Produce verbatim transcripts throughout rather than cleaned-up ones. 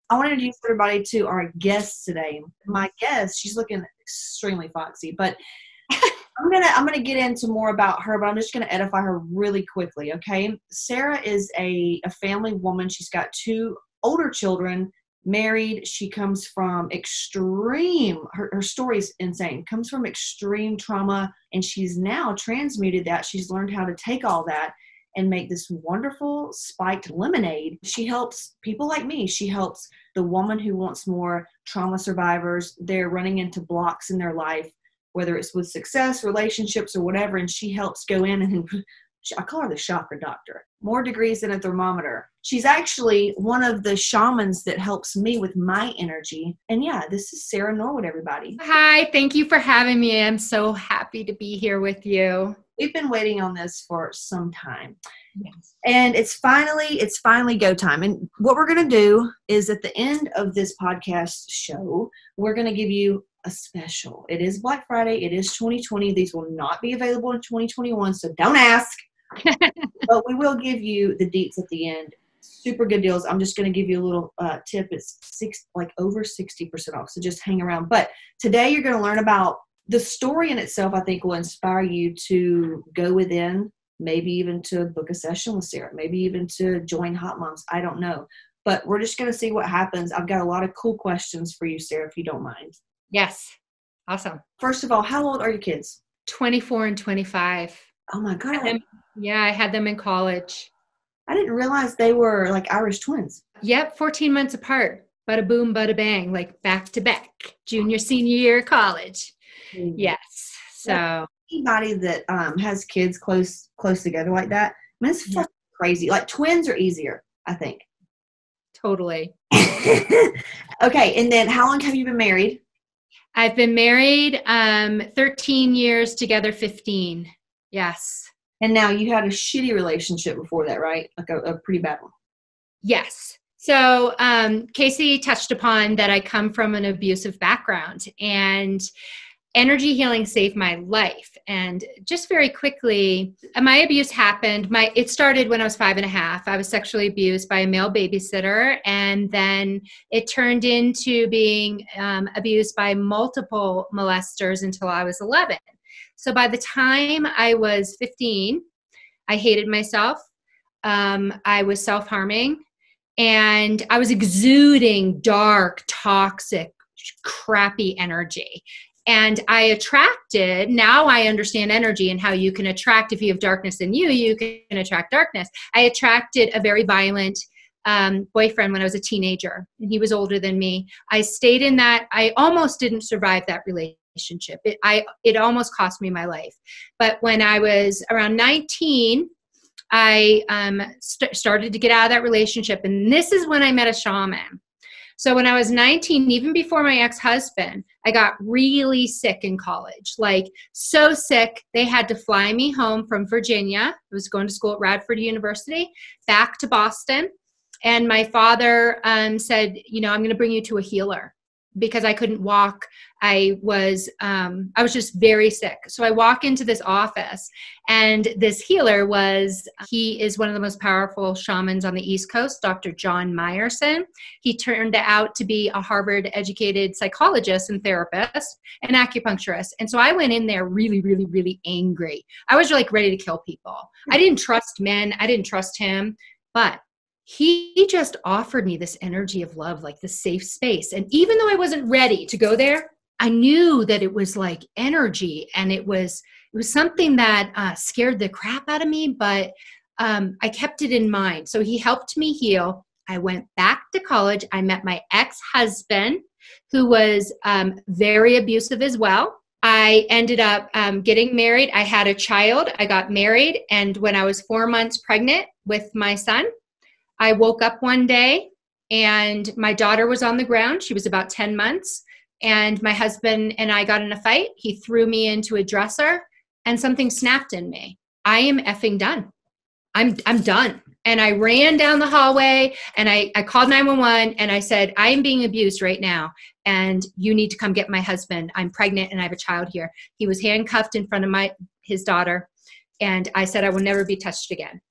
I want to introduce everybody to our guest today. My guest, she's looking extremely foxy, but I'm gonna I'm gonna get into more about her, but I'm just gonna edify her really quickly, okay? Sarah is a, a family woman. She's got two older children, married. She comes from extreme, her, her story is insane, comes from extreme trauma, and she's now transmuted that. She's learned how to take all that and make this wonderful spiked lemonade. She helps people like me. She helps the woman who wants more, trauma survivors. They're running into blocks in their life, whether it's with success, relationships, or whatever, and she helps go in and I call her the chakra doctor. More degrees than a thermometer. She's actually one of the shamans that helps me with my energy. And yeah, this is Sarah Norwood, everybody. Hi, thank you for having me. I'm so happy to be here with you. We've been waiting on this for some time. Yes. And it's finally, it's finally go time. And what we're going to do is at the end of this podcast show, we're going to give you a special. It is Black Friday. It is twenty twenty. These will not be available in twenty twenty-one, so don't ask. But we will give you the deets at the end. Super good deals. I'm just going to give you a little uh, tip. It's six, like over sixty percent off, so just hang around. But today you're going to learn about the story in itself. I think will inspire you to go within, maybe even to book a session with Sarah, maybe even to join Hot Moms. I don't know. But we're just going to see what happens. I've got a lot of cool questions for you, Sarah, if you don't mind. Yes. Awesome. First of all, how old are your kids? twenty-four and twenty-five. Oh my God. Them, yeah, I had them in college. I didn't realize they were like Irish twins. Yep, fourteen months apart. Bada boom, bada bang, like back to back. Junior, senior year of college. Mm-hmm. Yes. So anybody that um, has kids close close together like that, I mean, it's fucking yeah. crazy. Like twins are easier, I think. Totally. Okay, and then how long have you been married? I've been married um, thirteen years, together fifteen. Yes. And now you had a shitty relationship before that, right? Like a, a pretty bad one. Yes. So um, Casey touched upon that I come from an abusive background, and energy healing saved my life. And just very quickly, my abuse happened. My it started when I was five and a half. I was sexually abused by a male babysitter, and then it turned into being um, abused by multiple molesters until I was eleven. So by the time I was fifteen, I hated myself. Um, I was self-harming, and I was exuding dark, toxic, crappy energy. And I attracted, now I understand energy and how you can attract, if you have darkness in you, you can attract darkness. I attracted a very violent um, boyfriend when I was a teenager, and he was older than me. I stayed in that. I almost didn't survive that relationship. It, I, it almost cost me my life. But when I was around nineteen, I um, st- started to get out of that relationship. And this is when I met a shaman. So when I was nineteen, even before my ex-husband, I got really sick in college, like so sick, they had to fly me home from Virginia. I was going to school at Radford University, back to Boston. And my father um, said, you know, I'm going to bring you to a healer because I couldn't walk. I was, um, I was just very sick. So I walk into this office, and this healer was, he is one of the most powerful shamans on the East Coast, Doctor John Meyerson. He turned out to be a Harvard educated psychologist and therapist and acupuncturist. And so I went in there really, really, really angry. I was like ready to kill people. I didn't trust men. I didn't trust him, but he just offered me this energy of love, like the safe space. And even though I wasn't ready to go there, I knew that it was like energy, and it was it was something that uh, scared the crap out of me, but um, I kept it in mind. So he helped me heal. I went back to college. I met my ex-husband, who was um, very abusive as well. I ended up um, getting married. I had a child. I got married. And when I was four months pregnant with my son, I woke up one day and my daughter was on the ground. She was about ten months. And my husband and I got in a fight. He threw me into a dresser and something snapped in me. I am effing done. I'm I'm done. And I ran down the hallway and I, I called nine one one and I said, I am being abused right now and you need to come get my husband. I'm pregnant and I have a child here. He was handcuffed in front of my his daughter. And I said, I will never be touched again.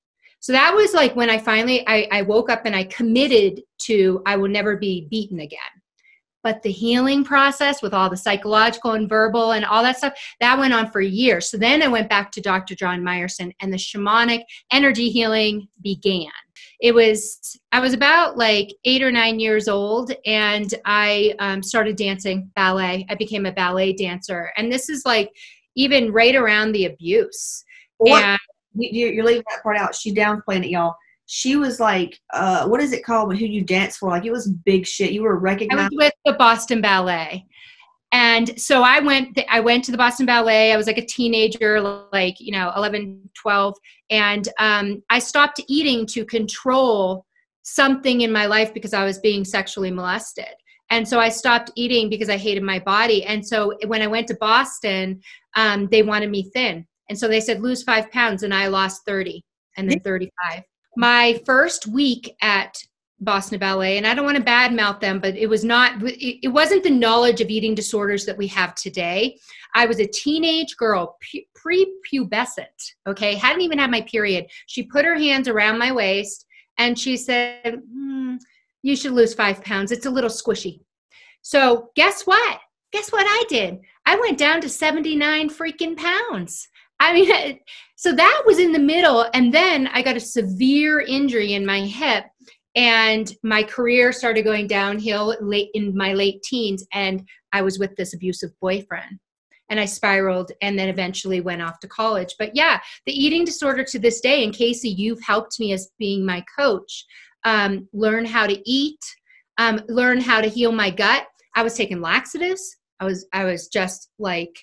So that was like when I finally, I, I woke up and I committed to, I will never be beaten again. But the healing process with all the psychological and verbal and all that stuff, that went on for years. So then I went back to Doctor John Meyerson and the shamanic energy healing began. It was, I was about like eight or nine years old, and I um, started dancing ballet. I became a ballet dancer. And this is like even right around the abuse. What? And You- You're leaving that part out. She downplaying it, y'all. She was like, uh, what is it called when who you dance for? Like, it was big shit. You were I recognized. was with the Boston Ballet. And so I went, I went to the Boston Ballet. I was like a teenager, like, you know, eleven, twelve. And um, I stopped eating to control something in my life because I was being sexually molested. And so I stopped eating because I hated my body. And so when I went to Boston, um, they wanted me thin. And so they said, lose five pounds. And I lost thirty and then thirty-five. My first week at Boston Ballet, and I don't want to badmouth them, but it was not, it wasn't the knowledge of eating disorders that we have today. I was a teenage girl, pre-pubescent, okay, hadn't even had my period. She put her hands around my waist and she said, hmm, you should lose five pounds. It's a little squishy. So guess what? Guess what I did? I went down to seventy-nine freaking pounds. I mean, so that was in the middle. And then I got a severe injury in my hip, and my career started going downhill late in my late teens. And I was with this abusive boyfriend, and I spiraled and then eventually went off to college. But yeah, the eating disorder to this day, and Casey, you've helped me as being my coach, um, learn how to eat, um, learn how to heal my gut. I was taking laxatives. I was, I was just like,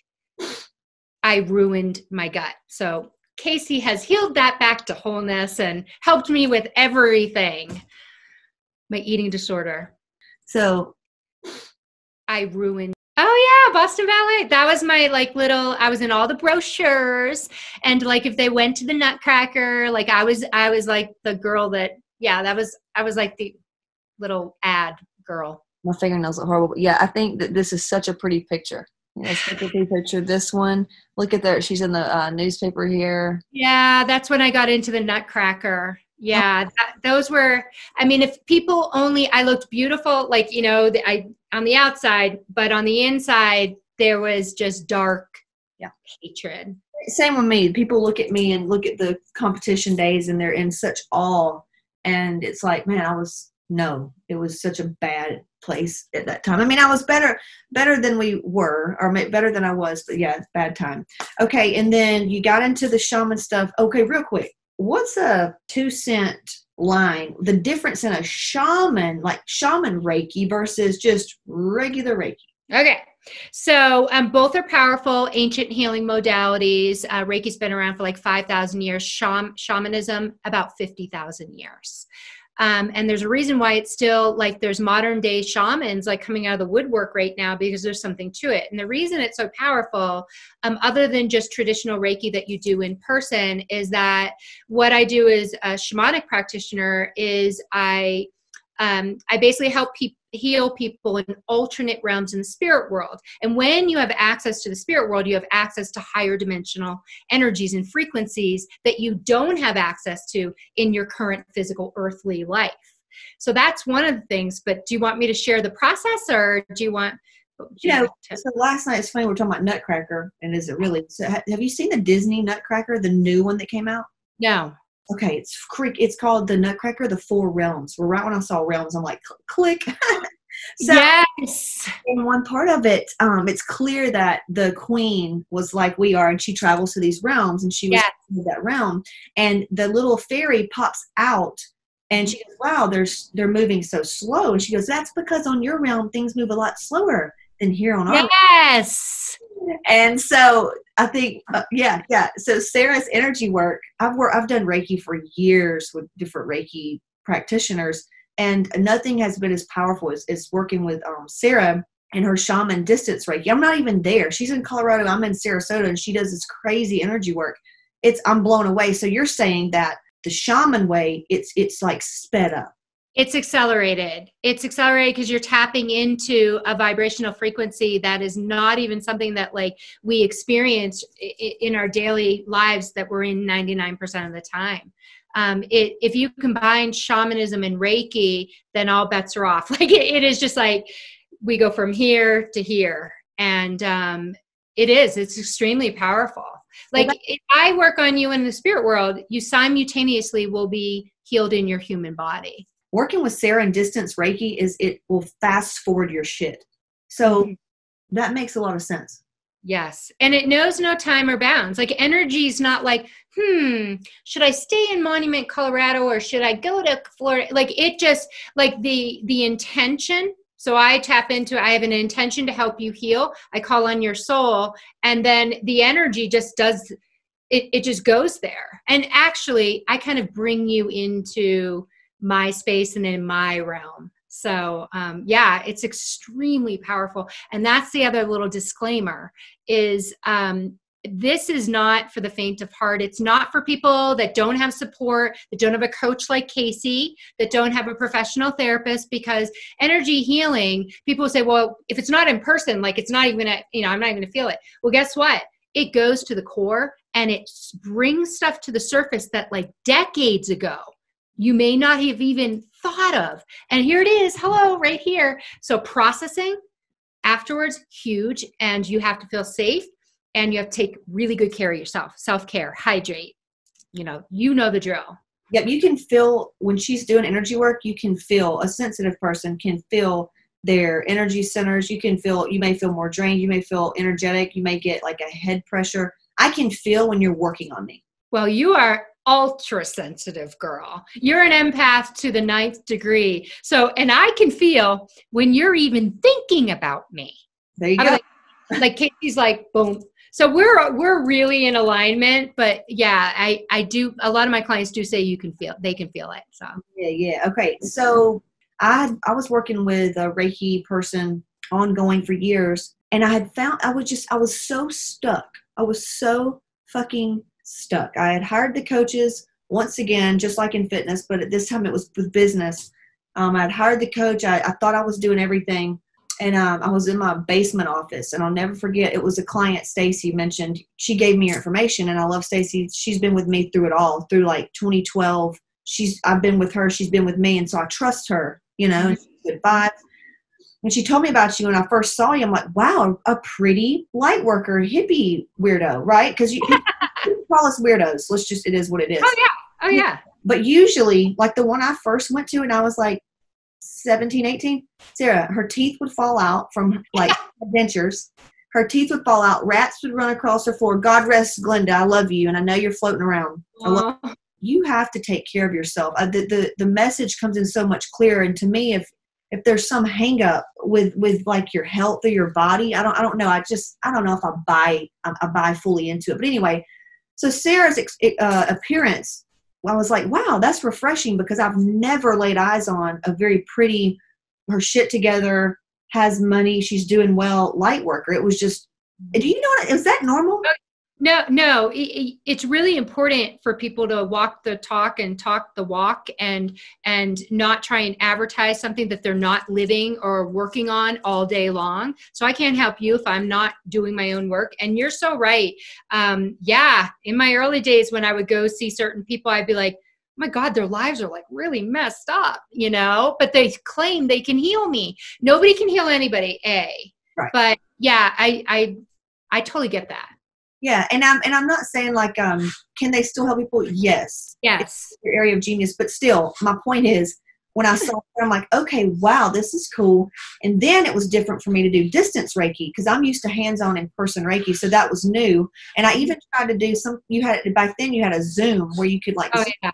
I ruined my gut. So Casey has healed that back to wholeness and helped me with everything. My eating disorder. So I ruined. Oh yeah, Boston Ballet. That was my like little, I was in all the brochures, and like if they went to the Nutcracker, like I was, I was like the girl that, yeah, that was, I was like the little ad girl. My fingernails are horrible. But yeah, I think that this is such a pretty picture. Let's take a pretty picture. This one, look at that. She's in the uh, newspaper here. Yeah, that's when I got into the Nutcracker. Yeah, that, those were, I mean, if people only, I looked beautiful, like, you know, the, I on the outside, but on the inside, there was just dark yeah. hatred. Same with me. People look at me and look at the competition days, and they're in such awe. And it's like, man, I was, no, it was such a bad place at that time. I mean, I was better, better than we were, or better than I was, but yeah, bad time. Okay. And then you got into the shaman stuff. Okay. Real quick. What's a two cent line? The difference in a shaman, like shaman Reiki versus just regular Reiki. Okay. So um, both are powerful ancient healing modalities. Uh, Reiki's been around for like five thousand years. Sham- shamanism, about fifty thousand years. Um, and there's a reason why it's still like there's modern day shamans like coming out of the woodwork right now, because there's something to it. And the reason it's so powerful, um, other than just traditional Reiki that you do in person, is that what I do as a shamanic practitioner is I Um, I basically help people heal people in alternate realms in the spirit world. And when you have access to the spirit world, you have access to higher dimensional energies and frequencies that you don't have access to in your current physical earthly life. So that's one of the things. But do you want me to share the process, or do you want? Do you you know, to- so last night, it's funny, we're talking about Nutcracker, and is it really? So ha- have you seen the Disney Nutcracker, the new one that came out? No. Okay, it's creek. It's called the Nutcracker, the Four Realms. Well, right when I saw Realms, I'm like, click. So yes. in one part of it, um, it's clear that the queen was like we are, and she travels to these realms, and she was Yes. in that realm, and the little fairy pops out, and she goes, "Wow, they're they're moving so slow." And she goes, "That's because on your realm things move a lot slower than here on our." Yes. And so I think, uh, yeah, yeah. So Sarah's energy work, I've worked, I've done Reiki for years with different Reiki practitioners, and nothing has been as powerful as, as working with um, Sarah and her shaman distance Reiki. I'm not even there. She's in Colorado. I'm in Sarasota, and she does this crazy energy work. It's, I'm blown away. So you're saying that the shaman way, it's, it's like sped up. It's accelerated. It's accelerated because you're tapping into a vibrational frequency that is not even something that like we experience in our daily lives that we're in ninety-nine percent of the time. um, it, if you combine shamanism and Reiki, then all bets are off. Like it, it is just like, we go from here to here. And um, it is, it's extremely powerful. Like well, if I work on you in the spirit world, you simultaneously will be healed in your human body. Working with Sarah in distance Reiki is it will fast forward your shit. So mm-hmm. that makes a lot of sense. Yes. And it knows no time or bounds. Like energy is not like, hmm, should I stay in Monument, Colorado, or should I go to Florida? Like it just like the, the intention. So I tap into, I have an intention to help you heal. I call on your soul, and then the energy just does, it, it just goes there. And actually I kind of bring you into my space and in my realm. So um, yeah, it's extremely powerful. And that's the other little disclaimer is um, this is not for the faint of heart. It's not for people that don't have support, that don't have a coach like Casey, that don't have a professional therapist, because energy healing, people say, well, if it's not in person, like it's not even gonna, you know, I'm not even gonna feel it. Well, guess what? It goes to the core and it brings stuff to the surface that like decades ago, you may not have even thought of. And here it is. Hello, right here. So processing afterwards, huge. And you have to feel safe and you have to take really good care of yourself. Self-care, hydrate, you know, you know the drill. Yep. You can feel when she's doing energy work, you can feel a sensitive person can feel their energy centers. You can feel, you may feel more drained. You may feel energetic. You may get like a head pressure. I can feel when you're working on me. Well, you are ultra sensitive, girl. You're an empath to the ninth degree. So, and I can feel when you're even thinking about me. There you I'm go. Like, like Casey's like, boom. So we're, we're really in alignment, but yeah, I, I do, a lot of my clients do say you can feel, they can feel it. So yeah, yeah. Okay. So I, I was working with a Reiki person ongoing for years, and I had found, I was just, I was so stuck. I was so fucking stuck. I had hired the coaches once again, just like in fitness, but at this time it was with business. Um, I had hired the coach. I, I thought I was doing everything. And um, I was in my basement office, and I'll never forget, it was a client Stacy mentioned. She gave me her information, and I love Stacy. She's been with me through it all, through like twenty twelve. She's I've been with her. She's been with me, and so I trust her, you know, and she's good vibes. When she told me about you when I first saw you, I'm like, wow, a pretty light worker, hippie weirdo, right? Because you, you call us weirdos. Let's just, it is what it is. Oh, yeah. Oh, yeah. But usually, like the one I first went to, and I was like seventeen, eighteen, Sarah, her teeth would fall out from like adventures. Her teeth would fall out. Rats would run across her floor. God rest Glenda. I love you, and I know you're floating around. I love you. You have to take care of yourself. Uh, the, the the message comes in so much clearer. And to me, if if there's some hang up with with like your health or your body, I don't I don't know. I just I don't know if I buy I, I buy fully into it. But anyway, so Sarah's uh, appearance, I was like, wow, that's refreshing, because I've never laid eyes on a very pretty, her shit together, has money, she's doing well, light worker. It was just, do you know what, is that normal? No, no, it, it's really important for people to walk the talk and talk the walk, and and not try and advertise something that they're not living or working on all day long. So I can't help you if I'm not doing my own work. And you're so right. Um, yeah, in my early days when I would go see certain people, I'd be like, oh my God, their lives are like really messed up, you know, but they claim they can heal me. Nobody can heal anybody, A. Right. But yeah, I, I, I totally get that. Yeah, and I'm and I'm not saying like um can they still help people? Yes. Yes. It's your area of genius, but still, my point is, when I saw her, I'm like, okay, wow, this is cool. And then it was different for me to do distance Reiki, because I'm used to hands-on in-person Reiki, so that was new. And I even tried to do some. You had back then, you had a Zoom where you could like. Oh, yeah.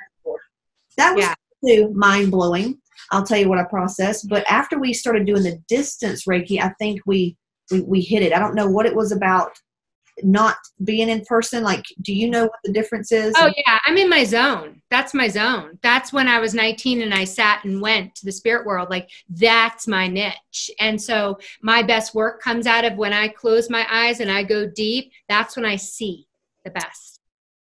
That was yeah. too mind blowing. I'll tell you what I processed. But after we started doing the distance Reiki, I think we we, we hit it. I don't know what it was about not being in person. Like, do you know what the difference is? Oh yeah, I'm in my zone. That's my zone. That's when I was nineteen and I sat and went to the spirit world. Like, that's my niche. And so my best work comes out of when I close my eyes and I go deep. That's when I see the best.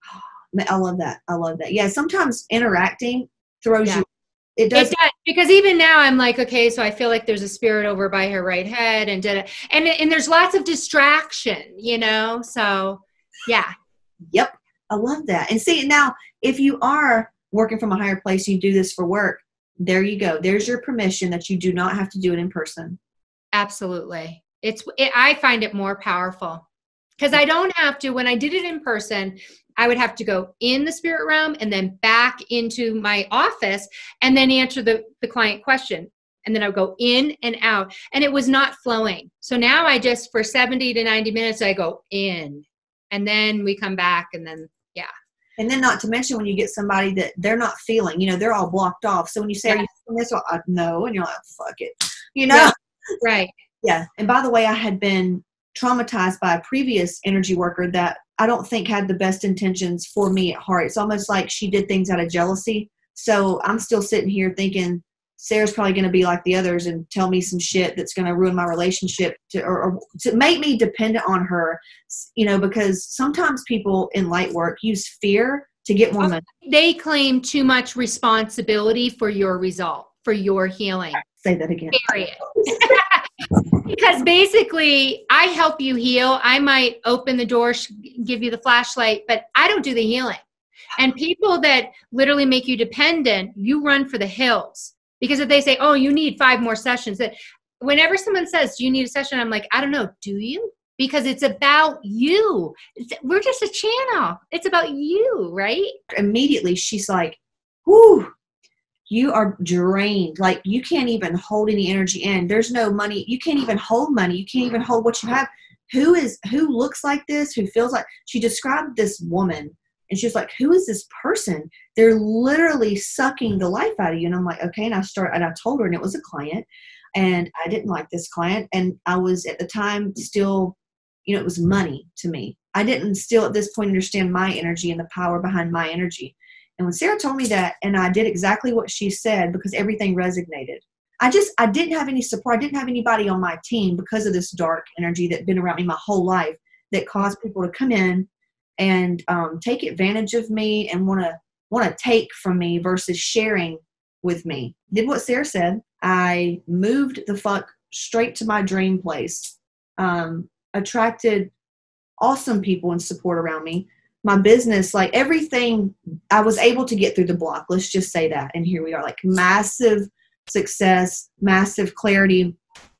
I love that. I love that. Yeah. Sometimes interacting throws yeah. you. It does. It does, because even now I'm like, okay, so I feel like there's a spirit over by her right head, and did it, and and there's lots of distraction, you know. So, yeah. Yep, I love that. And see, now if you are working from a higher place, you do this for work, there you go. There's your permission that you do not have to do it in person. Absolutely. It's, it, I find it more powerful because I don't have to, when I did it in person, I would have to go in the spirit realm and then back into my office and then answer the, the client question. And then I would go in and out and it was not flowing. So now I just, for seventy to ninety minutes, I go in and then we come back and then, yeah. And then not to mention when you get somebody that they're not feeling, you know, they're all blocked off. So when you say, yeah. Are you feeling this? Well, I, no. And you're like, fuck it. You know? Yeah. Right. Yeah. And by the way, I had been traumatized by a previous energy worker that I don't think had the best intentions for me at heart. It's almost like she did things out of jealousy. So I'm still sitting here thinking Sarah's probably going to be like the others and tell me some shit that's going to ruin my relationship to, or, or to make me dependent on her, you know, because sometimes people in light work use fear to get more money. They claim too much responsibility for your result, for your healing. Say that again. Period. Because basically, I help you heal. I might open the door, give you the flashlight, but I don't do the healing. And people that literally make you dependent, you run for the hills. Because if they say, oh, you need five more sessions, that whenever someone says, do you need a session? I'm like, I don't know. Do you? Because it's about you. It's, we're just a channel. It's about you, right? Immediately, she's like, whoo. You are drained. Like you can't even hold any energy in. There's no money. You can't even hold money. You can't even hold what you have. Who is, who looks like this? Who feels like, she described this woman and she was like, who is this person? They're literally sucking the life out of you. And I'm like, okay. And I start, and I told her, and it was a client and I didn't like this client. And I was at the time still, you know, it was money to me. I didn't still at this point understand my energy and the power behind my energy. And when Sarah told me that, and I did exactly what she said because everything resonated. I just, I didn't have any support. I didn't have anybody on my team because of this dark energy that had been around me my whole life that caused people to come in and um, take advantage of me and want to want to take from me versus sharing with me. Did what Sarah said. I moved the fuck straight to my dream place. Um, attracted awesome people and support around me. My business, like everything, I was able to get through the block. Let's just say that. And here we are, like massive success, massive clarity.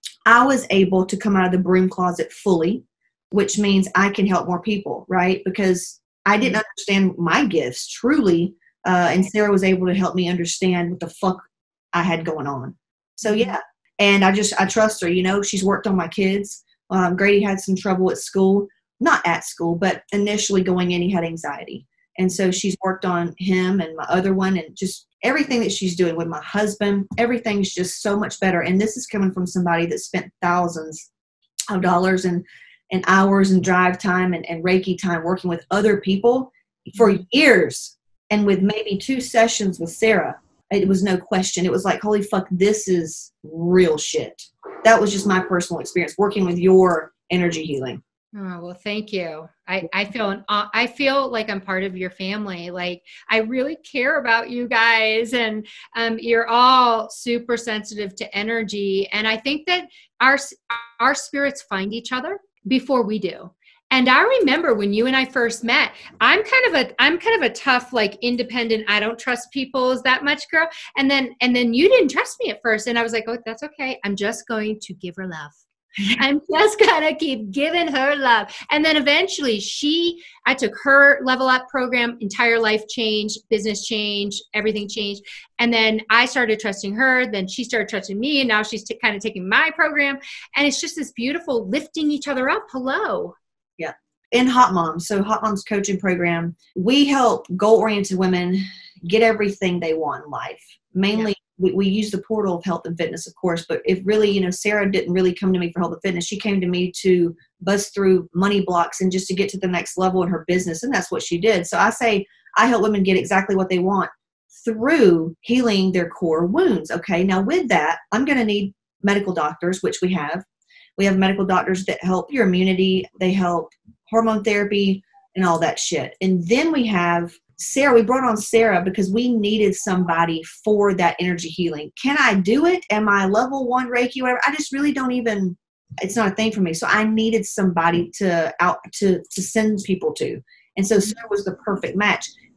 I was able to come out of the broom closet fully, which means I can help more people, right? Because I didn't understand my gifts truly. Uh, and Sarah was able to help me understand what the fuck I had going on. So yeah. And I just, I trust her, you know, she's worked on my kids. Um, Grady had some trouble at school. Not at school, but initially going in, he had anxiety. And so she's worked on him and my other one and just everything that she's doing with my husband. Everything's just so much better. And this is coming from somebody that spent thousands of dollars and, and hours and drive time and, and Reiki time working with other people for years. And with maybe two sessions with Sarah, it was no question. It was like, holy fuck, this is real shit. That was just my personal experience working with your energy healing. Oh, well, thank you. I, I feel an, uh, I feel like I'm part of your family. Like I really care about you guys and um, you're all super sensitive to energy. And I think that our, our spirits find each other before we do. And I remember when you and I first met, I'm kind of a, I'm kind of a tough, like independent, I don't trust people that much girl. And then, and then you didn't trust me at first. And I was like, oh, that's okay. I'm just going to give her love. I'm just gonna keep giving her love. And then eventually she, I took her level up program, entire life change, business change, everything changed. And then I started trusting her. Then she started trusting me. And now she's t- kind of taking my program. And it's just this beautiful lifting each other up. Hello. Yeah. In Hot Moms, so Hot Moms coaching program, we help goal-oriented women get everything they want in life. Mainly, yeah. we, we use the portal of health and fitness, of course, but if really, you know, Sarah didn't really come to me for health and fitness. She came to me to bust through money blocks and just to get to the next level in her business. And that's what she did. So I say, I help women get exactly what they want through healing their core wounds. Okay. Now with that, I'm going to need medical doctors, which we have. We have medical doctors that help your immunity. They help hormone therapy and all that shit. And then we have Sarah. We brought on Sarah because we needed somebody for that energy healing. Can I do it? Am I level one Reiki, whatever? I just really don't even, it's not a thing for me. So I needed somebody to out to, to send people to. And so Sarah was the perfect match.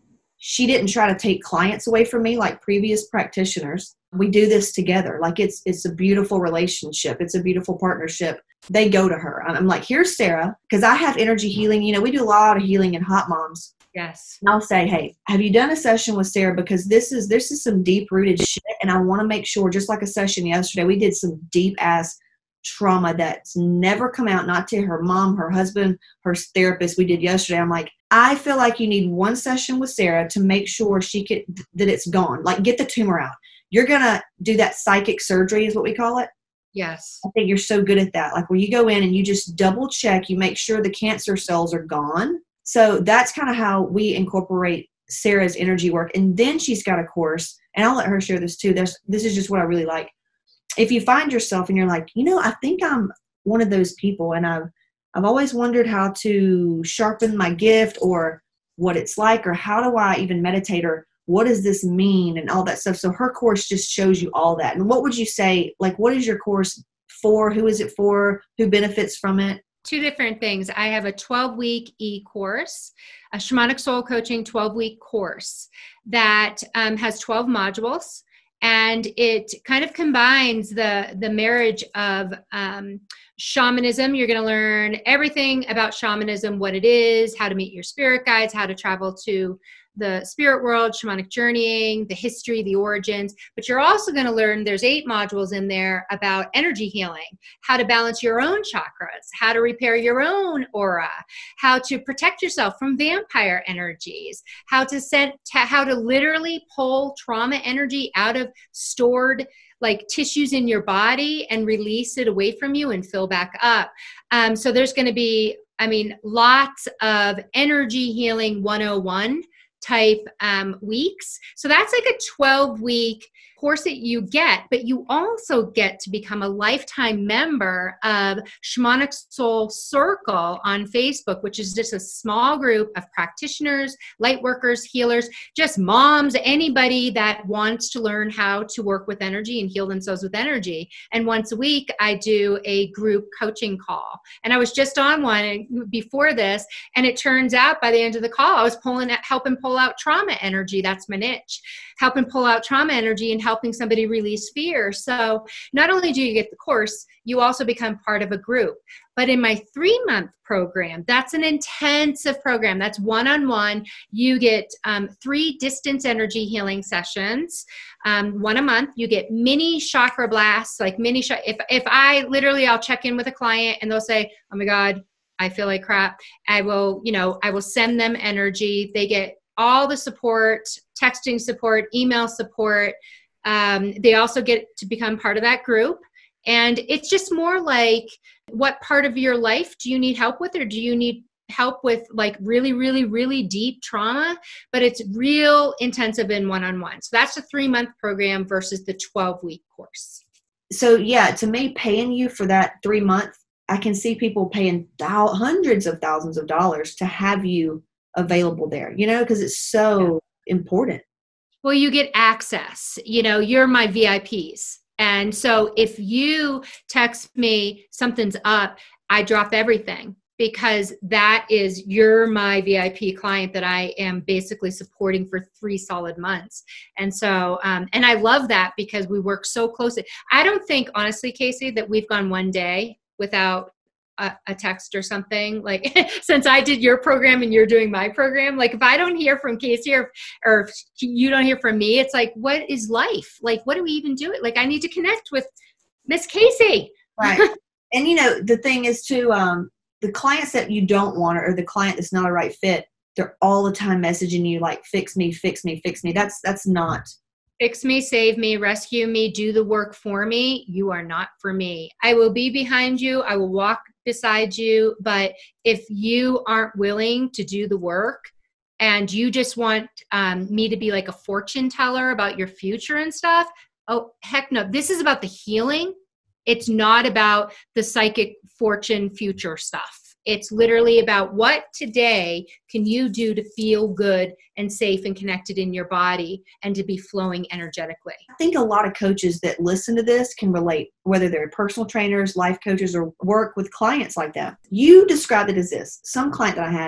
she didn't try to take clients away from me like previous practitioners. We do this together. Like it's it's a beautiful relationship. It's a beautiful partnership. They go to her. I'm like, here's Sarah, because I have energy healing. You know, we do a lot of healing in Hot Moms. Yes. And I'll say, hey, have you done a session with Sarah? Because this is this is some deep rooted shit, and I want to make sure. Just like a session yesterday, we did some deep ass trauma that's never come out, not to her mom, her husband, her therapist. We did yesterday. I'm like, I feel like you need one session with Sarah to make sure she could that it's gone. Like, get the tumor out. You're gonna do that psychic surgery, is what we call it. Yes. I think you're so good at that. Like, where you go in and you just double check, you make sure the cancer cells are gone. So that's kind of how we incorporate Sarah's energy work. And then she's got a course, and I'll let her share this too. There's, this is just what I really like. If you find yourself and you're like, you know, I think I'm one of those people, and I've, I've always wondered how to sharpen my gift, or what it's like, or how do I even meditate, or what does this mean, and all that stuff. So her course just shows you all that. And what would you say, like, what is your course for? Who is it for? Who benefits from it? Two different things. I have a twelve-week e-course, a Shamanic Soul Coaching twelve-week course that um, has twelve modules, and it kind of combines the, the marriage of um, shamanism. You're going to learn everything about shamanism, what it is, how to meet your spirit guides, how to travel to the spirit world, shamanic journeying, the history, the origins. But you're also going to learn, there's eight modules in there about energy healing, how to balance your own chakras, how to repair your own aura, how to protect yourself from vampire energies, how to send, how to literally pull trauma energy out of stored like tissues in your body and release it away from you and fill back up. Um, so there's going to be, I mean, lots of energy healing one oh one type um, weeks. So that's like a twelve week course that you get, but you also get to become a lifetime member of Shamanic Soul Circle on Facebook, which is just a small group of practitioners, light workers, healers, just moms, anybody that wants to learn how to work with energy and heal themselves with energy. And once a week, I do a group coaching call. And I was just on one before this, and it turns out by the end of the call, I was pulling, helping pull out trauma energy. That's my niche. Helping pull out trauma energy and helping somebody release fear. So not only do you get the course, you also become part of a group. But in my three-month program, that's an intensive program. That's one-on-one. You get um, three distance energy healing sessions, um, one a month. You get mini chakra blasts, like mini. Sh- if if I literally, I'll check in with a client and they'll say, "Oh my God, I feel like crap." I will, you know, I will send them energy. They get all the support, texting support, email support. Um, they also get to become part of that group. And it's just more like, what part of your life do you need help with? Or do you need help with like really, really, really deep trauma? But it's real intensive in one-on-one. So that's a three-month program versus the twelve-week course. So yeah, to me, paying you for that three month, I can see people paying thou- hundreds of thousands of dollars to have you available there, you know, because it's so yeah. important. Well, you get access, you know, you're my V I Ps. And so if you text me something's up, I drop everything, because that is, you're my V I P client that I am basically supporting for three solid months. And so, um, and I love that because we work so closely. I don't think, honestly, Casey, that we've gone one day without A, a text or something, like since I did your program and you're doing my program. Like if I don't hear from Casey, or or if you don't hear from me, it's like, what is life? Like, what do we even do? Like, I need to connect with Miss Casey. Right. And you know, the thing is too, um, the clients that you don't want, or the client that's not a right fit, they're all the time messaging you like, fix me, fix me, fix me. That's, that's not. Fix me, save me, rescue me, do the work for me. You are not for me. I will be behind you. I will walk beside you. But if you aren't willing to do the work and you just want um, me to be like a fortune teller about your future and stuff, oh, heck no. This is about the healing. It's not about the psychic fortune future stuff. It's literally about what today can you do to feel good and safe and connected in your body and to be flowing energetically. I think a lot of coaches that listen to this can relate, whether they're personal trainers, life coaches, or work with clients like that. You described it as this. Some client that I had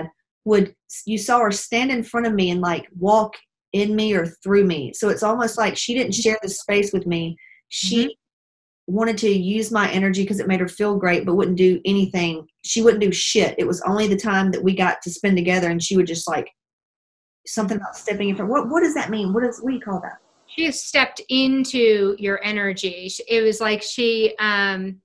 would, you saw her stand in front of me and like walk in me or through me. So it's almost like she didn't share the space with me. She mm-hmm. wanted to use my energy because it made her feel great, but wouldn't do anything. She wouldn't do shit. It was only the time that we got to spend together, and she would just like something about stepping in front. What, what does that mean? What is, what do you call that? She has stepped into your energy. It was like she, um,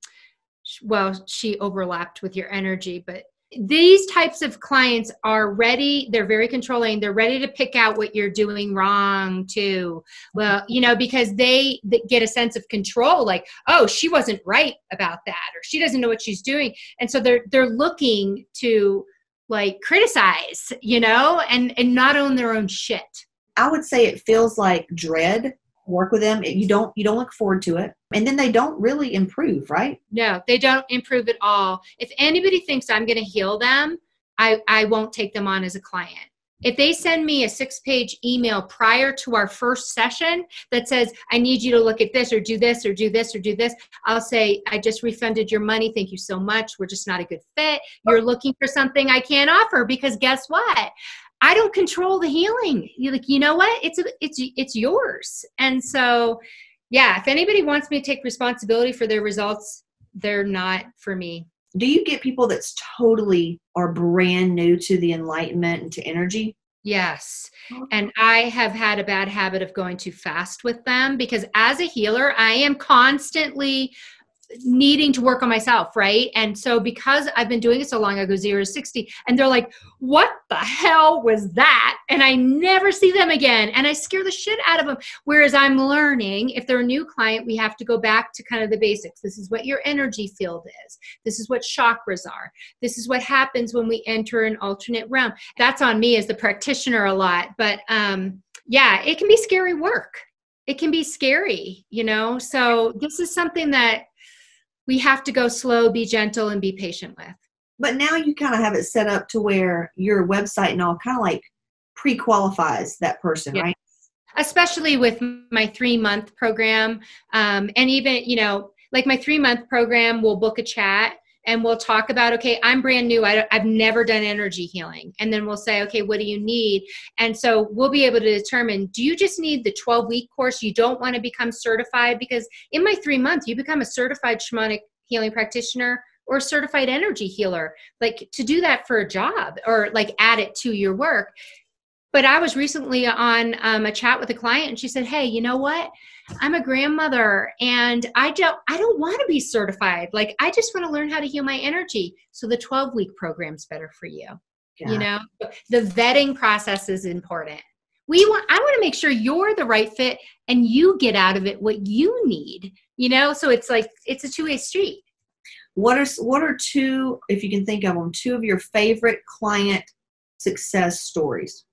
well, she overlapped with your energy, but these types of clients are ready. They're very controlling. They're ready to pick out what you're doing wrong too. Well, you know, because they, they get a sense of control, like, oh, she wasn't right about that, or she doesn't know what she's doing. And so they're, they're looking to like criticize, you know, and, and not own their own shit. I would say it feels like dread. Work with them. You don't, you don't look forward to it. And then they don't really improve, right? No, they don't improve at all. If anybody thinks I'm going to heal them, I, I won't take them on as a client. If they send me a six page email prior to our first session that says, I need you to look at this or do this or do this or do this, I'll say, I just refunded your money. Thank you so much. We're just not a good fit. You're looking for something I can't offer, because guess what? I don't control the healing. You're like, you know what? It's, a, it's, it's yours. And so, yeah, if anybody wants me to take responsibility for their results, they're not for me. Do you get people that's totally are brand new to the enlightenment and to energy? Yes. And I have had a bad habit of going too fast with them, because as a healer, I am constantly needing to work on myself, right? And so because I've been doing it so long, I go zero to sixty, and they're like, what the hell was that? And I never see them again. And I scare the shit out of them. Whereas I'm learning, if they're a new client, we have to go back to kind of the basics. This is what your energy field is. This is what chakras are. This is what happens when we enter an alternate realm. That's on me as the practitioner a lot. But um, yeah, it can be scary work. It can be scary, you know? So this is something that we have to go slow, be gentle, and be patient with. But now you kind of have it set up to where your website and all kind of like pre-qualifies that person, yeah. Right? Especially with my three-month program. Um, and even, you know, like my three-month program, we'll book a chat and we'll talk about, okay, I'm brand new. I I've never done energy healing. And then we'll say, okay, what do you need? And so we'll be able to determine, do you just need the twelve week course? You don't want to become certified? Because in my three months, you become a certified shamanic healing practitioner or a certified energy healer, like to do that for a job or like add it to your work. But I was recently on um, a chat with a client, and she said, hey, you know what? I'm a grandmother and I don't, I don't want to be certified. Like, I just want to learn how to heal my energy. So the twelve week program's better for you. Yeah. You know, the vetting process is important. We want, I want to make sure you're the right fit and you get out of it what you need, you know? So it's like, it's a two way street. What are, what are two, if you can think of them, two of your favorite client success stories?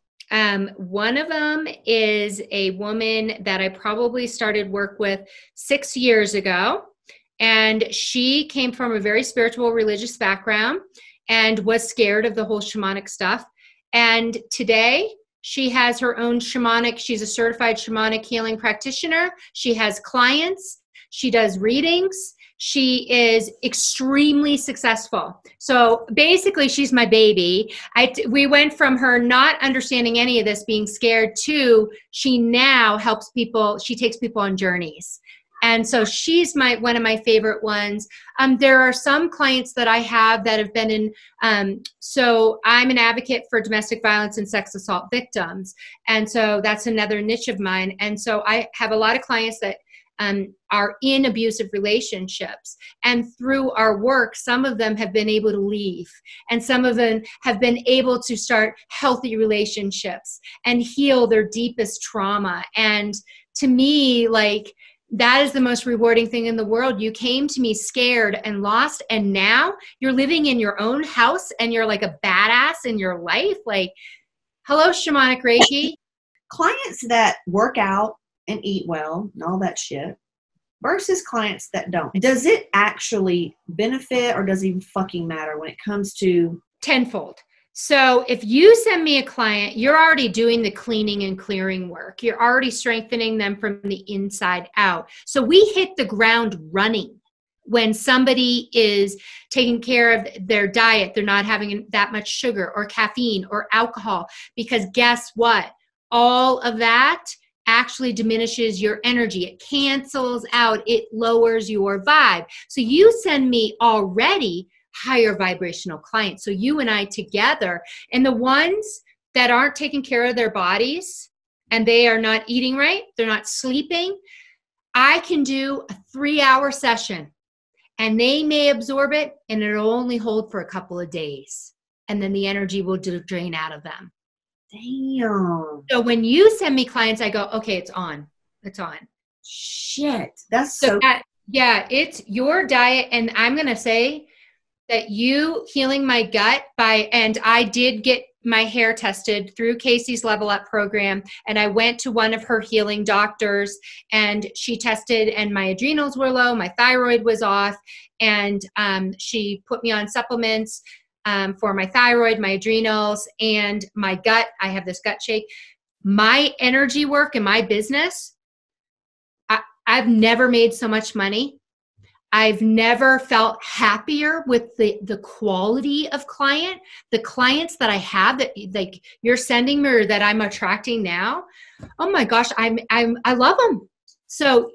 Um, one of them is a woman that I probably started work with six years ago. And she came from a very spiritual, religious background and was scared of the whole shamanic stuff. And today she has her own shamanic, she's a certified shamanic healing practitioner. She has clients. She does readings. She is extremely successful. So basically, she's my baby. I, we went from her not understanding any of this, being scared, to she now helps people. She takes people on journeys. And so she's my one of my favorite ones. Um, there are some clients that I have that have been in, um, so I'm an advocate for domestic violence and sex assault victims. And so that's another niche of mine. And so I have a lot of clients that Um, are in abusive relationships. And through our work, some of them have been able to leave. And some of them have been able to start healthy relationships and heal their deepest trauma. And to me, like, that is the most rewarding thing in the world. You came to me scared and lost, and now you're living in your own house and you're like a badass in your life. Like, hello, shamanic Reiki. Clients that work out and eat well and all that shit versus clients that don't. Does it actually benefit, or does it even fucking matter when it comes to? Tenfold. So if you send me a client, you're already doing the cleaning and clearing work. You're already strengthening them from the inside out. So we hit the ground running. when somebody is taking care of their diet, they're not having that much sugar or caffeine or alcohol, because guess what? All of that actually diminishes your energy. It cancels out. It lowers your vibe. So you send me already higher vibrational clients. So you and I together, and the ones that aren't taking care of their bodies and they are not eating right, they're not sleeping, I can do a three hour session and they may absorb it and it'll only hold for a couple of days. And then the energy will drain out of them. Damn. So when you send me clients, I go, okay, it's on. It's on. Shit. That's so, so. that, yeah, it's your diet. And I'm going to say that you healing my gut by, and I did get my hair tested through Casey's Level Up program. And I went to one of her healing doctors and she tested and my adrenals were low. My thyroid was off. And um, she put me on supplements um, for my thyroid, my adrenals, and my gut. I have this gut shake. My energy work and my business, I, I've never made so much money. I've never felt happier with the, the quality of client, the clients that I have that like you're sending me or that I'm attracting now. Oh my gosh, I'm, I'm, I love them. So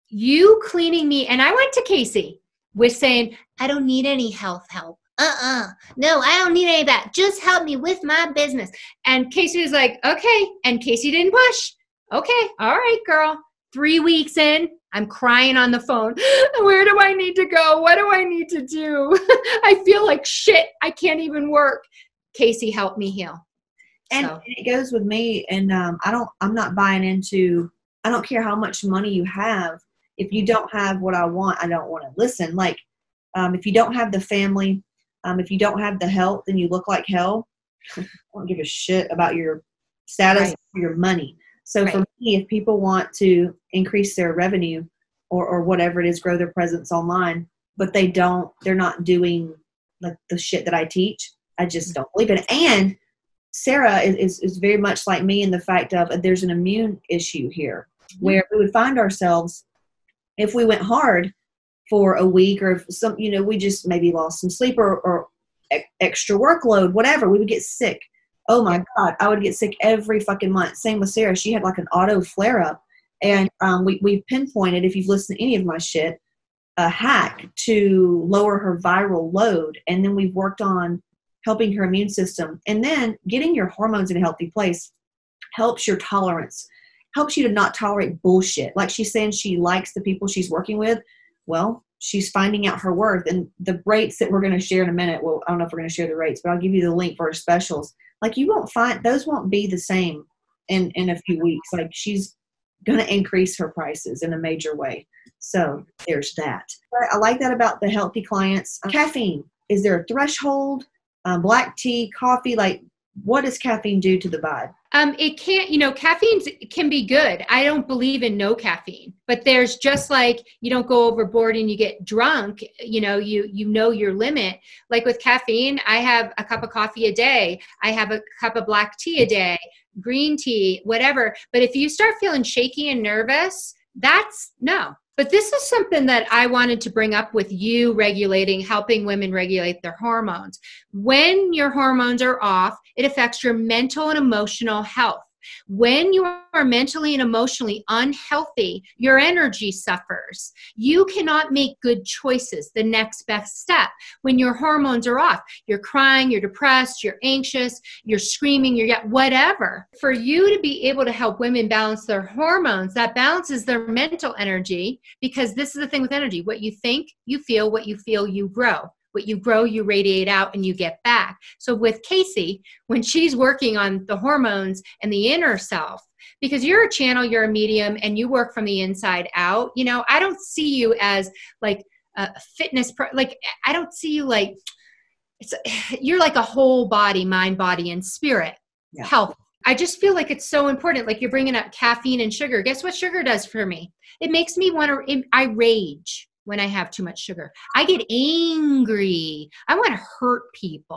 you cleaning me, and I went to Casey with saying, I don't need any health help. Uh-uh. No, I don't need any of that. Just help me with my business. And Casey was like, okay. And Casey didn't push. Okay. All right, girl. Three weeks in, I'm crying on the phone. Where do I need to go? What do I need to do? I feel like shit. I can't even work. Casey helped me heal. And So. it goes with me. And um, I don't, I'm not buying into, I don't care how much money you have. If you don't have what I want, I don't want to listen. Like um, if you don't have the family, um, if you don't have the health, then you look like hell. I don't give a shit about your status Right. or your money. So Right. for me, if people want to increase their revenue or, or whatever it is, grow their presence online, but they don't, they're not doing like the shit that I teach, I just don't believe it. And Sarah is, is, is very much like me in the fact of uh, there's an immune issue here where we would find ourselves, if we went hard for a week or if some, you know, we just maybe lost some sleep or, or e- extra workload, whatever, we would get sick. Oh my God, I would get sick every fucking month. Same with Sarah. She had like an auto flare up. And um, we, we pinpointed, if you've listened to any of my shit, a hack to lower her viral load. And then we've worked on helping her immune system. And then getting your hormones in a healthy place helps your tolerance, helps you to not tolerate bullshit. Like she's saying she likes the people she's working with. Well, she's finding out her worth. And the rates that we're going to share in a minute, well, I don't know if we're going to share the rates, but I'll give you the link for her specials. Like you won't find, those won't be the same in, in a few weeks. Like she's going to increase her prices in a major way. So there's that. I like that about the healthy clients. Uh, caffeine, is there a threshold? Uh, black tea, coffee, like what does caffeine do to the vibe? Um, it can't, you know, caffeine can be good. I don't believe in no caffeine, but there's just like, you don't go overboard and you get drunk, you know, you, you know your limit. Like with caffeine, I have a cup of coffee a day. I have a cup of black tea a day, green tea, whatever. But if you start feeling shaky and nervous, that's no. But this is something that I wanted to bring up with you regulating, helping women regulate their hormones. When your hormones are off, it affects your mental and emotional health. When you are mentally and emotionally unhealthy, your energy suffers. You cannot make good choices, the next best step. When your hormones are off, you're crying, you're depressed, you're anxious, you're screaming, you're yet whatever. For you to be able to help women balance their hormones, that balances their mental energy, because this is the thing with energy. What you think, you feel. What you feel, you grow. What you grow, you radiate out and you get back. So with Casey, when she's working on the hormones and the inner self, because you're a channel, you're a medium, and you work from the inside out, you know, I don't see you as like a fitness, pro- like, I don't see you like, it's, you're like a whole body, mind, body, and spirit Yeah. health. I just feel like it's so important. Like you're bringing up caffeine and sugar. Guess what sugar does for me? It makes me want to, I rage. When I have too much sugar, I get angry. I want to hurt people.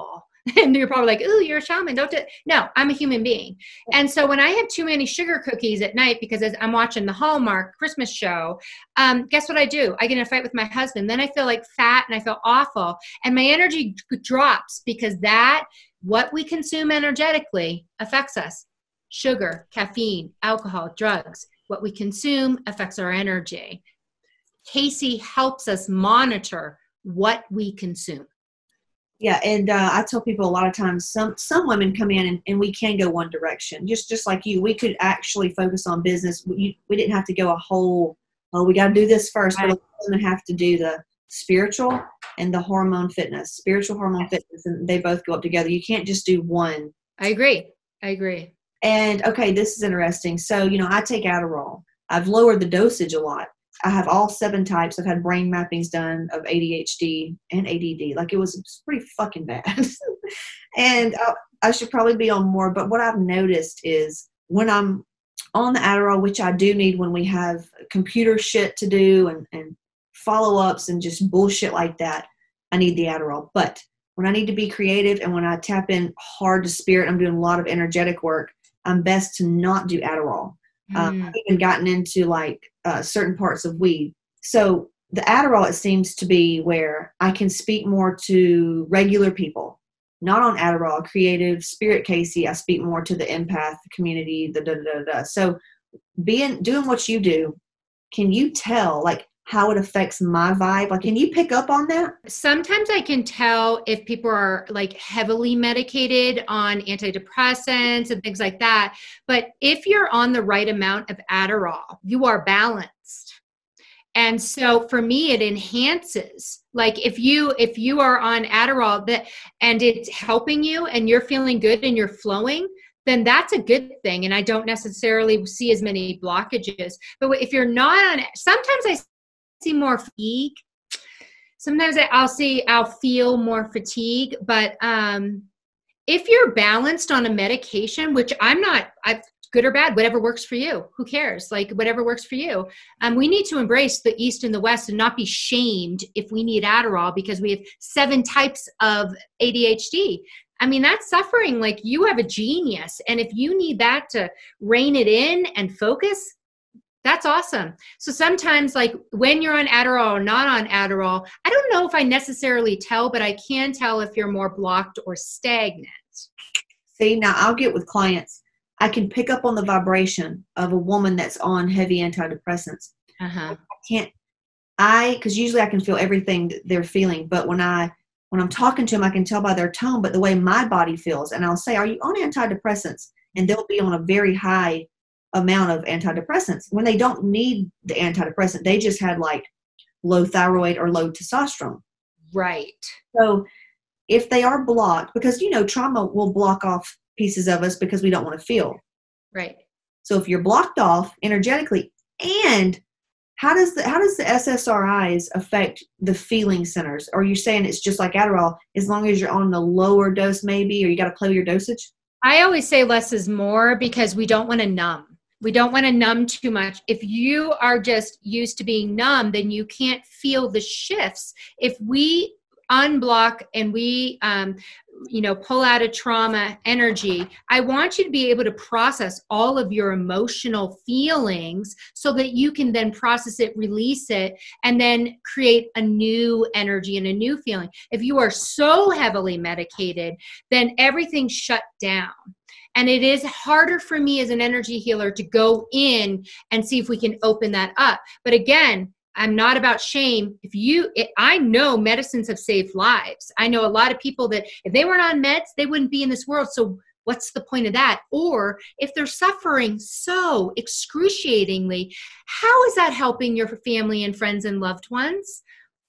And you're probably like, ooh, you're a shaman. Don't do it. No, I'm a human being. And so when I have too many sugar cookies at night, because as I'm watching the Hallmark Christmas show, um, guess what I do? I get in a fight with my husband. Then I feel like fat and I feel awful. And my energy drops because that, what we consume energetically affects us. Sugar, caffeine, alcohol, drugs. What we consume affects our energy. Casey helps us monitor what we consume. Yeah, and uh, I tell people a lot of times, some some women come in and, and we can go one direction, just just like you. We could actually focus on business. We, we didn't have to go a whole, oh, we got to do this first, right. But women have to do the spiritual and the hormone fitness, spiritual hormone fitness, and they both go up together. You can't just do one. I agree. I agree. And, okay, this is interesting. So, you know, I take Adderall. I've lowered the dosage a lot. I have all seven types. I've had brain mappings done of A D H D and A D D. Like, it was, it was pretty fucking bad. And I, I should probably be on more. But what I've noticed is when I'm on the Adderall, which I do need when we have computer shit to do and, and follow-ups and just bullshit like that, I need the Adderall. But when I need to be creative and when I tap in hard to spirit, I'm doing a lot of energetic work, I'm best to not do Adderall. Mm. Um, I've even gotten into like uh, certain parts of weed. So the Adderall, it seems to be where I can speak more to regular people, not on Adderall, creative, spirit Casey. I speak more to the empath community, the da da da da. So being, doing what you do, can you tell like how it affects my vibe? Like, can you pick up on that? Sometimes I can tell if people are like heavily medicated on antidepressants and things like that. But if you're on the right amount of Adderall, you are balanced. And so for me, it enhances. Like if you, if you are on Adderall that, and it's helping you and you're feeling good and you're flowing, then that's a good thing. And I don't necessarily see as many blockages. But if you're not on, sometimes I see more fatigue. Sometimes I'll see, I'll feel more fatigue, but um, if you're balanced on a medication, which I'm not, I, good or bad, whatever works for you, who cares? Like whatever works for you. Um, we need to embrace the East and the West and not be shamed if we need Adderall because we have seven types of A D H D. I mean, that's suffering. Like you have a genius. And if you need that to rein it in and focus, that's awesome. So sometimes like when you're on Adderall or not on Adderall, I don't know if I necessarily tell, but I can tell if you're more blocked or stagnant. See, now I'll get with clients. I can pick up on the vibration of a woman that's on heavy antidepressants. Uh-huh. I can't, I, because usually I can feel everything that they're feeling, but when I, when I'm talking to them, I can tell by their tone, but the way my body feels. And I'll say, are you on antidepressants? And they'll be on a very high amount of antidepressants when they don't need the antidepressant. They just had like low thyroid or low testosterone. Right. So if they are blocked, because, you know, trauma will block off pieces of us because we don't want to feel. Right. So if you're blocked off energetically, and how does the, how does the S S R Is affect the feeling centers? Or are you saying it's just like Adderall, as long as you're on the lower dose maybe, or you got to play with your dosage? I always say less is more because we don't want to numb. We don't want to numb too much. If you are just used to being numb, then you can't feel the shifts. If we unblock and we, um, you know, pull out a trauma energy, I want you to be able to process all of your emotional feelings so that you can then process it, release it, and then create a new energy and a new feeling. If you are so heavily medicated, then everything's shut down. And it is harder for me as an energy healer to go in and see if we can open that up. But again, I'm not about shame. If you, it, I know medicines have saved lives. I know a lot of people that if they weren't on meds, they wouldn't be in this world. So what's the point of that? Or if they're suffering so excruciatingly, how is that helping your family and friends and loved ones?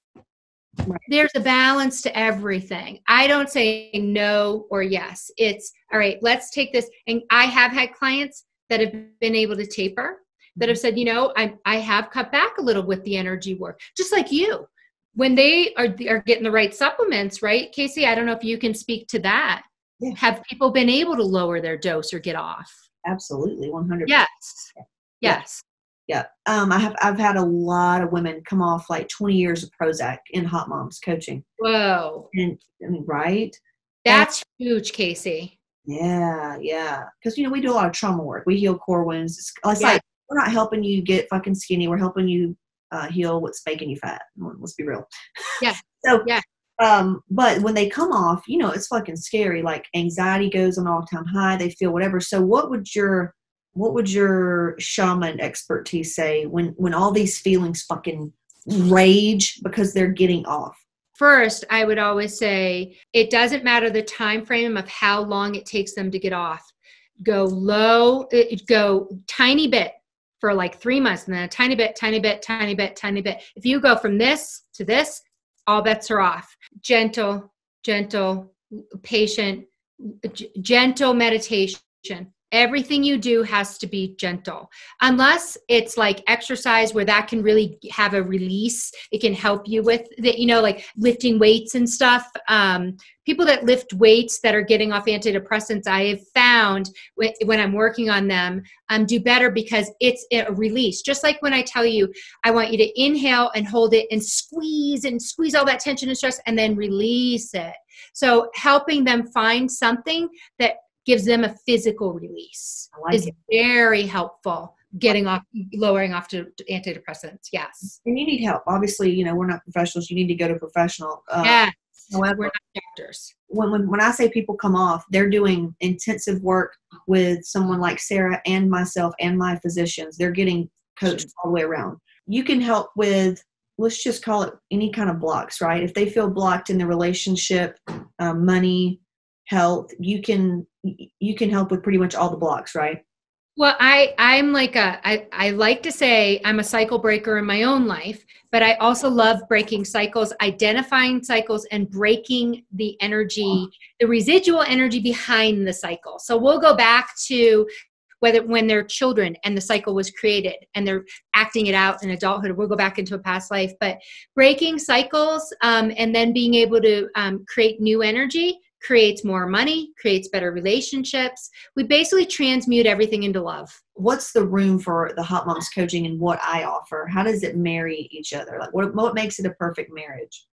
Right. There's a balance to everything. I don't say no or yes. It's, all right, let's take this. And I have had clients that have been able to taper, that have said, you know, I I have cut back a little with the energy work, just like you. When they are, are getting the right supplements, right? Casey, I don't know if you can speak to that. Yeah. Have people been able to lower their dose or get off? Absolutely, one hundred percent. Yes. Yes. Yeah. Um, I have, I've had a lot of women come off like twenty years of Prozac in Hot Moms coaching. Whoa. And I mean, right. That's and, huge, Casey. Yeah, yeah. Because, you know, we do a lot of trauma work. We heal core wounds. It's, it's yeah. like, we're not helping you get fucking skinny. We're helping you uh, heal what's making you fat. Let's be real. Yeah. so, yeah. Um, but when they come off, you know, it's fucking scary. Like anxiety goes on all time high. They feel whatever. So what would your, what would your shaman expertise say when, when all these feelings fucking rage because they're getting off? First, I would always say it doesn't matter the time frame of how long it takes them to get off. Go low, it, go tiny bit for like three months and then a tiny bit, tiny bit, tiny bit, tiny bit. If you go from this to this, all bets are off. Gentle, gentle, patient, g- gentle meditation. Everything you do has to be gentle. Unless it's like exercise where that can really have a release. It can help you with the, you know, like lifting weights and stuff. Um, people that lift weights that are getting off antidepressants, I have found when, when I'm working on them, um, do better because it's a release. Just like when I tell you, I want you to inhale and hold it and squeeze and squeeze all that tension and stress and then release it. So helping them find something that gives them a physical release like is it. Very helpful. Getting off, lowering off to antidepressants. Yes. And you need help. Obviously, you know, we're not professionals. You need to go to a professional. Uh, yeah. However, we're not doctors. When, when, when I say people come off, they're doing intensive work with someone like Sarah and myself and my physicians. They're getting coached all the way around. You can help with, let's just call it any kind of blocks, right? If they feel blocked in the relationship, um, money, health, you can, you can help with pretty much all the blocks, right? Well, I, I'm like a, I, I like to say I'm a cycle breaker in my own life, but I also love breaking cycles, identifying cycles and breaking the energy, the residual energy behind the cycle. So we'll go back to whether when they're children and the cycle was created and they're acting it out in adulthood, we'll go back into a past life, but breaking cycles um, and then being able to um, create new energy creates more money, creates better relationships. We basically transmute everything into love. What's the room for the Hot Moms coaching and what I offer? How does it marry each other? Like what, what makes it a perfect marriage?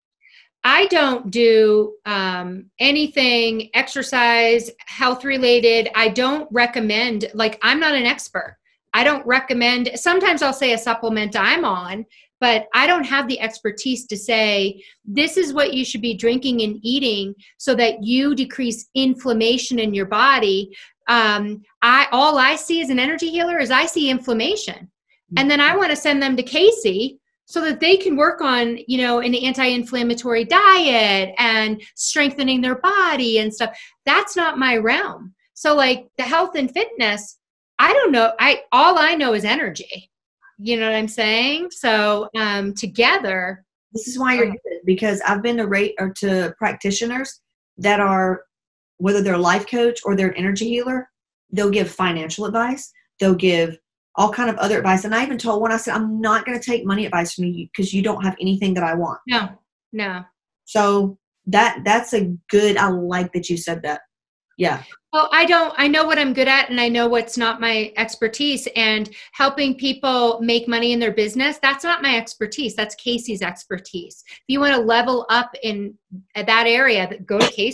I don't do um, anything exercise, health related. I don't recommend, like I'm not an expert. I don't recommend, sometimes I'll say a supplement I'm on, but I don't have the expertise to say, this is what you should be drinking and eating so that you decrease inflammation in your body. Um, I all I see as an energy healer is I see inflammation. And then I want to send them to Casey so that they can work on, you know, an anti-inflammatory diet and strengthening their body and stuff. That's not my realm. So like the health and fitness, I don't know. I all I know is energy. You know what I'm saying? So um, together. This is why you're good, because I've been to rate or to practitioners that are, whether they're a life coach or they're an energy healer, they'll give financial advice. They'll give all kind of other advice. And I even told one, I said, I'm not going to take money advice from you because you don't have anything that I want. No, no. So that that's a good, I like that you said that. Yeah. Well, I don't, I know what I'm good at and I know what's not my expertise, and helping people make money in their business. That's not my expertise. That's Casey's expertise. If you want to level up in that area, go to Casey.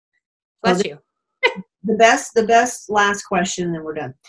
Bless well, you. The best, the best last question, and then we're done.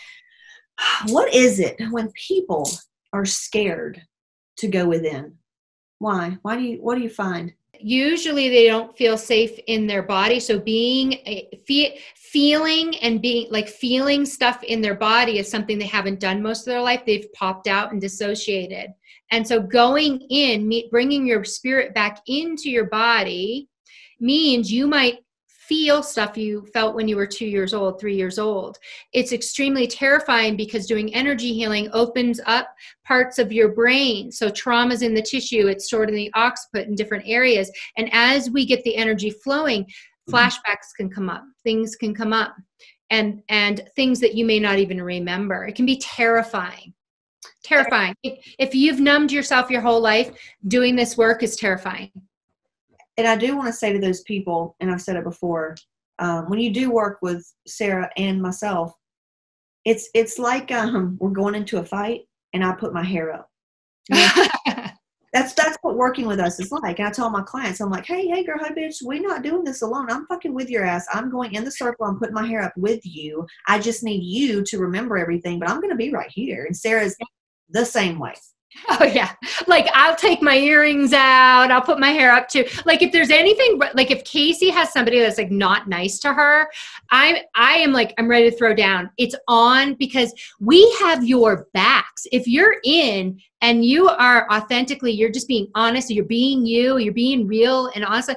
What is it when people are scared to go within? Why? Why do you, what do you find? Usually they don't feel safe in their body. So being fe- feeling and being like feeling stuff in their body is something they haven't done most of their life. They've popped out and dissociated. And so going in, me- bringing your spirit back into your body means you might feel stuff you felt when you were two years old, three years old. It's extremely terrifying because doing energy healing opens up parts of your brain. So trauma's in the tissue, it's stored in the occiput in different areas. And as we get the energy flowing, flashbacks can come up, things can come up, and, and things that you may not even remember. It can be terrifying. Terrifying. If, if you've numbed yourself your whole life, doing this work is terrifying. And I do want to say to those people, and I've said it before, um, when you do work with Sarah and myself, it's it's like um, we're going into a fight, and I put my hair up. You know? That's that's what working with us is like. And I tell my clients, I'm like, hey, hey, girl, hey, bitch, we're not doing this alone. I'm fucking with your ass. I'm going in the circle. I'm putting my hair up with you. I just need you to remember everything, but I'm going to be right here. And Sarah's the same way. Oh yeah. Like I'll take my earrings out. I'll put my hair up too. Like if there's anything, like if Casey has somebody that's like not nice to her, I I am like, I'm ready to throw down. It's on because we have your backs. If you're in and you are authentically, you're just being honest, you're being you, you're being real and honest.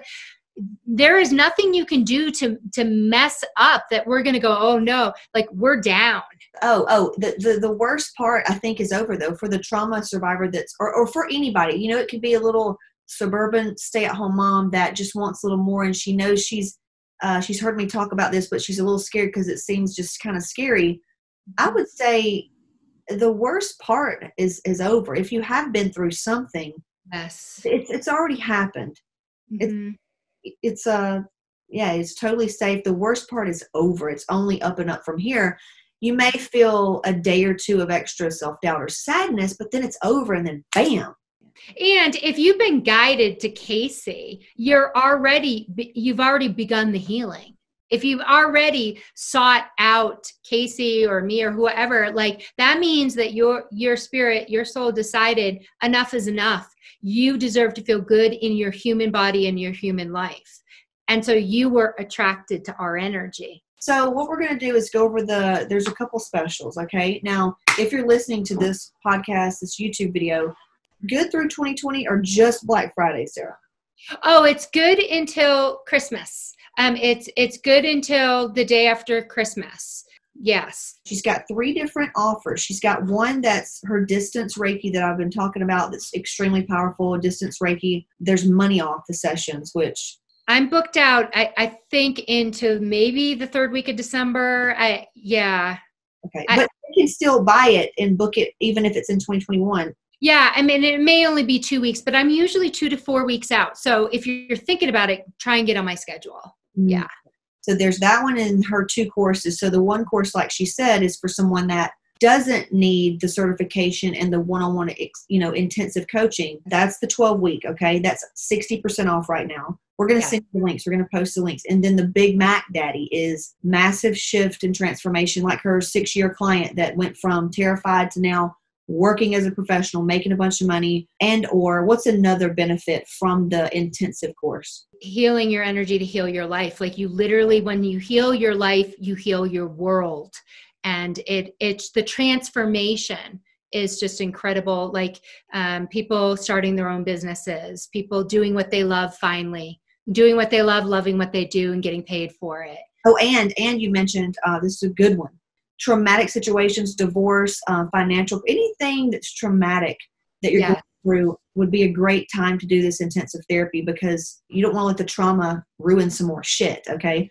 There is nothing you can do to to mess up that we're going to go, oh no, like we're down. Oh, oh, the, the, the worst part I think is over though for the trauma survivor that's, or, or for anybody, you know, it could be a little suburban stay-at-home mom that just wants a little more. And she knows she's, uh, she's heard me talk about this, but she's a little scared because it seems just kind of scary. I would say the worst part is, is over. If you have been through something, yes, it's, it's already happened. Mm-hmm. It's, it's, uh, yeah, it's totally safe. The worst part is over. It's only up and up from here. You may feel a day or two of extra self-doubt or sadness, but then it's over and then bam. And if you've been guided to Casey, you're already, you've already begun the healing. If you've already sought out Casey or me or whoever, like that means that your, your spirit, your soul decided enough is enough. You deserve to feel good in your human body and your human life. And so you were attracted to our energy. So what we're going to do is go over the, there's a couple specials, okay? Now, if you're listening to this podcast, this YouTube video, good through twenty twenty or just Black Friday, Sarah? Oh, it's good until Christmas. Um, it's it's good until the day after Christmas. Yes. She's got three different offers. She's got one that's her distance Reiki that I've been talking about that's extremely powerful, distance Reiki. There's money off the sessions, which... I'm booked out, I, I think, into maybe the third week of December. I yeah. Okay. I, but you can still buy it and book it even if it's in twenty twenty-one. Yeah. I mean, it may only be two weeks, but I'm usually two to four weeks out. So if you're thinking about it, try and get on my schedule. Mm-hmm. Yeah. So there's that one in her two courses. So the one course, like she said, is for someone that doesn't need the certification and the one-on-one, you know, intensive coaching. That's the twelve week. Okay. That's sixty percent off right now. We're going to yeah. send you the links. We're going to post the links. And then the Big Mac Daddy is massive shift and transformation, like her six year client that went from terrified to now working as a professional, making a bunch of money. And or what's another benefit from the intensive course? Healing your energy to heal your life. Like you literally, when you heal your life, you heal your world. And it it's the transformation is just incredible. Like um, people starting their own businesses, people doing what they love finally, doing what they love, loving what they do, and getting paid for it. Oh, and and you mentioned, uh, this is a good one, traumatic situations, divorce, uh, financial, anything that's traumatic that you're yeah. going through would be a great time to do this intensive therapy because you don't want to let the trauma ruin some more shit, okay?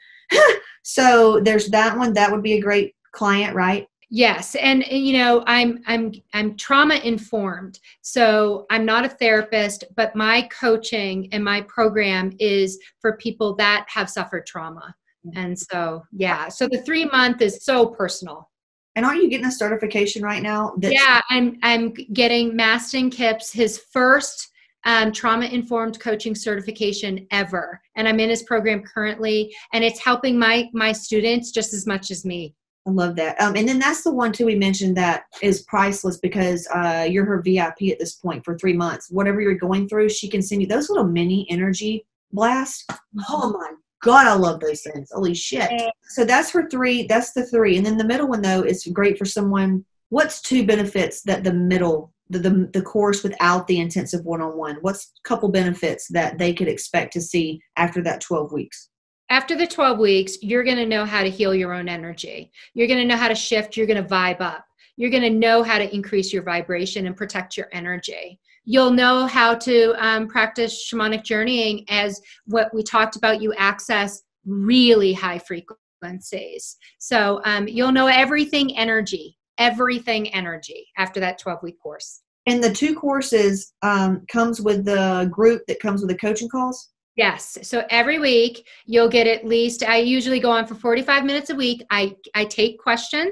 So there's that one. That would be a great client, right? Yes. And, and, you know, I'm, I'm, I'm trauma informed. So I'm not a therapist, but my coaching and my program is for people that have suffered trauma. And so, yeah. So the three month is so personal. And aren't you getting a certification right now? That's- yeah. I'm, I'm getting Mastin Kips, his first um, trauma informed coaching certification ever. And I'm in his program currently, and it's helping my, my students just as much as me. I love that. Um, and then that's the one too we mentioned that is priceless because uh, you're her V I P at this point for three months. Whatever you're going through, she can send you those little mini energy blasts. Oh my God, I love those things. Holy shit. So that's her three. That's the three. And then the middle one though is great for someone. What's two benefits that the middle, the, the, the course without the intensive one-on-one, what's a couple benefits that they could expect to see after that twelve weeks? After the twelve weeks, you're going to know how to heal your own energy. You're going to know how to shift. You're going to vibe up. You're going to know how to increase your vibration and protect your energy. You'll know how to um, practice shamanic journeying as what we talked about. You access really high frequencies. So um, you'll know everything energy, everything energy after that twelve week course. And the two courses um, comes with the group that comes with the coaching calls? Yes. So every week you'll get at least, I usually go on for forty-five minutes a week. I, I take questions.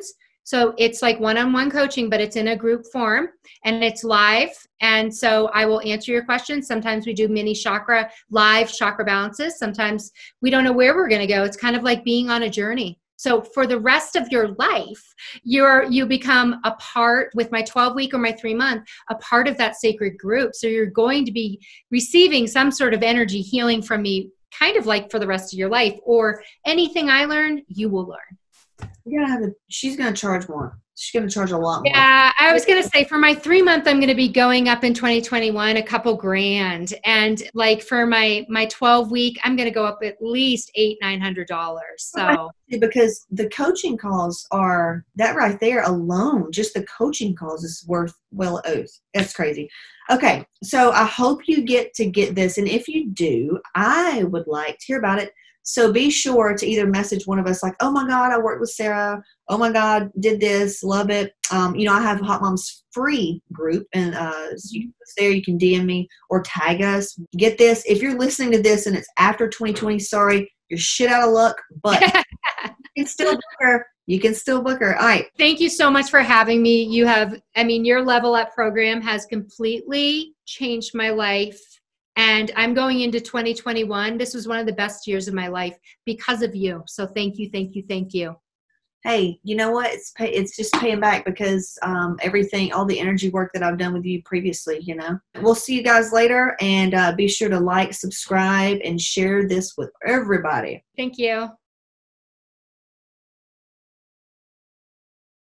So it's like one-on-one coaching, but it's in a group form and it's live. And so I will answer your questions. Sometimes we do mini chakra, live chakra balances. Sometimes we don't know where we're going to go. It's kind of like being on a journey. So for the rest of your life, you're, you become a part, with my twelve week or my three month, a part of that sacred group. So you're going to be receiving some sort of energy healing from me, kind of like for the rest of your life, or anything I learn, you will learn. You're gonna have to, she's going to charge more. She's going to charge a lot more. Yeah, I was going to say for my three month, I'm going to be going up in twenty twenty-one, a couple grand. And like for my, my twelve week, I'm going to go up at least eight, nine hundred dollars. So because the coaching calls are, that right there alone, just the coaching calls is worth well oath. That's crazy. Okay. So I hope you get to get this. And if you do, I would like to hear about it. So be sure to either message one of us like, oh my God, I worked with Sarah. Oh my God, did this, love it. Um, you know, I have Hot Moms free group, and uh, so you, there you can D M me or tag us. Get this. If you're listening to this and it's after twenty twenty, sorry, you're shit out of luck, but you can still book her. You can still book her. All right. Thank you so much for having me. You have, I mean, your Level Up program has completely changed my life. And I'm going into twenty twenty-one. This was one of the best years of my life because of you. So thank you, thank you, thank you. Hey, you know what? It's pay, it's just paying back because um, everything, all the energy work that I've done with you previously, you know. We'll see you guys later, and uh, be sure to like, subscribe, and share this with everybody. Thank you.